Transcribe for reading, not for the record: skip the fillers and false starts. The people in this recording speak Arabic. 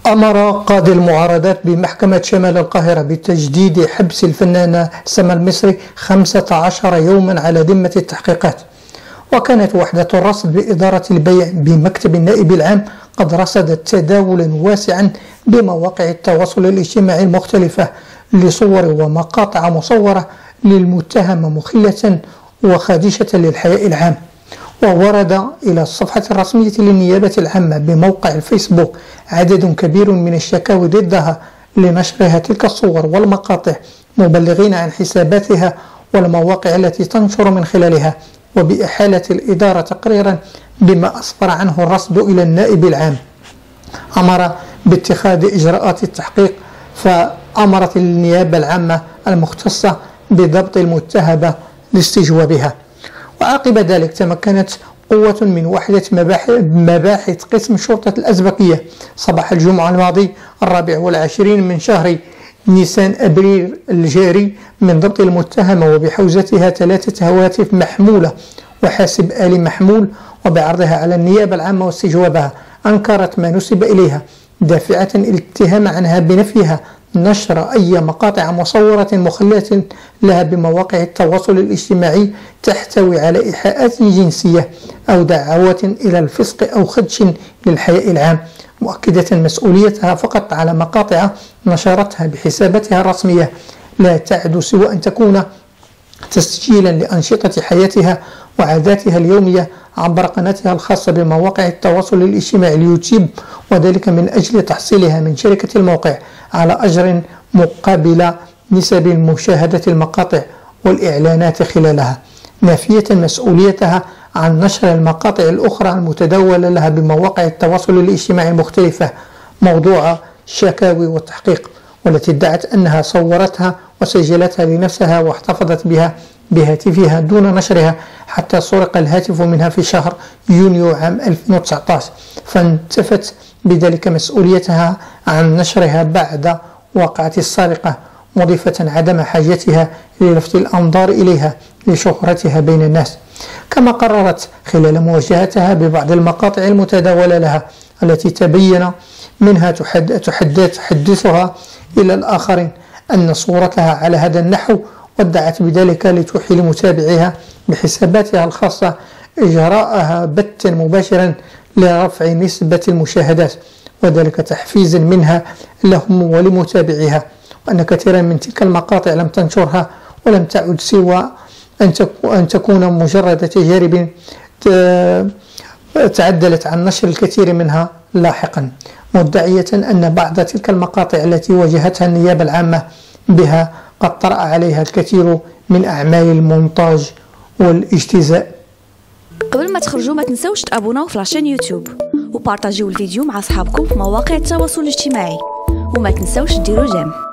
أمر قاضي المعارضات بمحكمة شمال القاهرة بتجديد حبس الفنانة سما المصري 15 يوما على ذمة التحقيقات. وكانت وحدة الرصد بإدارة البيع بمكتب النائب العام قد رصدت تداولا واسعا بمواقع التواصل الاجتماعي المختلفة لصور ومقاطع مصورة للمتهمة مخلة وخادشة للحياء العام. وورد إلى الصفحة الرسمية للنيابة العامة بموقع الفيسبوك عدد كبير من الشكاوي ضدها لنشرها تلك الصور والمقاطع، مبلغين عن حساباتها والمواقع التي تنشر من خلالها، وبإحالة الإدارة تقريرا بما أسفر عنه الرصد إلى النائب العام. أمر باتخاذ إجراءات التحقيق، فأمرت النيابة العامة المختصة بضبط المتهمة لاستجوابها. وعقب ذلك تمكنت قوة من وحدة مباحث قسم شرطة الأزبكية صباح الجمعة الماضي 24 من شهر نيسان أبريل الجاري من ضبط المتهمة وبحوزتها 3 هواتف محمولة وحاسب آلي محمول، وبعرضها على النيابة العامة واستجوابها. أنكرت ما نسب إليها دافعة الاتهام عنها بنفيها نشر أي مقاطع مصورة مخلة لها بمواقع التواصل الاجتماعي تحتوي على إيحاءات جنسية أو دعوات إلى الفسق أو خدش للحياء العام، مؤكدة مسؤوليتها فقط على مقاطع نشرتها بحساباتها الرسمية لا تعد سوى أن تكون تسجيلا لأنشطة حياتها وعاداتها اليومية عبر قناتها الخاصة بمواقع التواصل الاجتماعي اليوتيوب، وذلك من أجل تحصيلها من شركة الموقع على أجر مقابل نسب مشاهدة المقاطع والإعلانات خلالها، نافية مسؤوليتها عن نشر المقاطع الأخرى المتداولة لها بمواقع التواصل الاجتماعي المختلفة موضوع الشكاوي والتحقيق، والتي ادعت أنها صورتها وسجلتها لنفسها واحتفظت بها بهاتفها دون نشرها حتى سرق الهاتف منها في شهر يونيو عام 2019، فانتفت بذلك مسؤوليتها عن نشرها بعد وقعة السرقة، مضيفة عدم حاجتها للفت الأنظار إليها لشهرتها بين الناس. كما قررت خلال مواجهتها ببعض المقاطع المتداولة لها التي تبين منها تحدثها إلى الآخرين أن صورتها على هذا النحو، وادعت بذلك لتوحي لمتابعيها بحساباتها الخاصة إجراءها بثا مباشرا لرفع نسبة المشاهدات، وذلك تحفيزا منها لهم ولمتابعيها، وأن كثيرا من تلك المقاطع لم تنشرها ولم تعد سوى أن تكون مجرد تجارب تعدلت عن نشر الكثير منها لاحقا، مدعية أن بعض تلك المقاطع التي واجهتها النيابة العامة بها قد طرأ عليها الكثير من أعمال المونتاج والاجتزاء. قبل ما تخرجوا ما تنسوش تابوناو في لاشين يوتيوب وبارطاجيو الفيديو مع أصحابكم في مواقع التواصل الاجتماعي، وما تنسوش ديروا جيم.